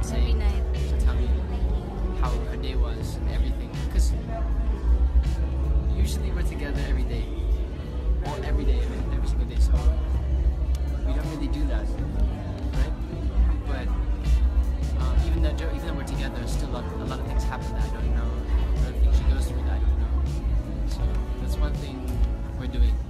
say, Every night. to tell me how her day was and everything. Because usually we're together every day, or every day, every single day. So we don't really do that, right? But even though we're together, still a lot of things happen that I don't know. A lot of things she goes through that I don't know. So that's one thing we're doing.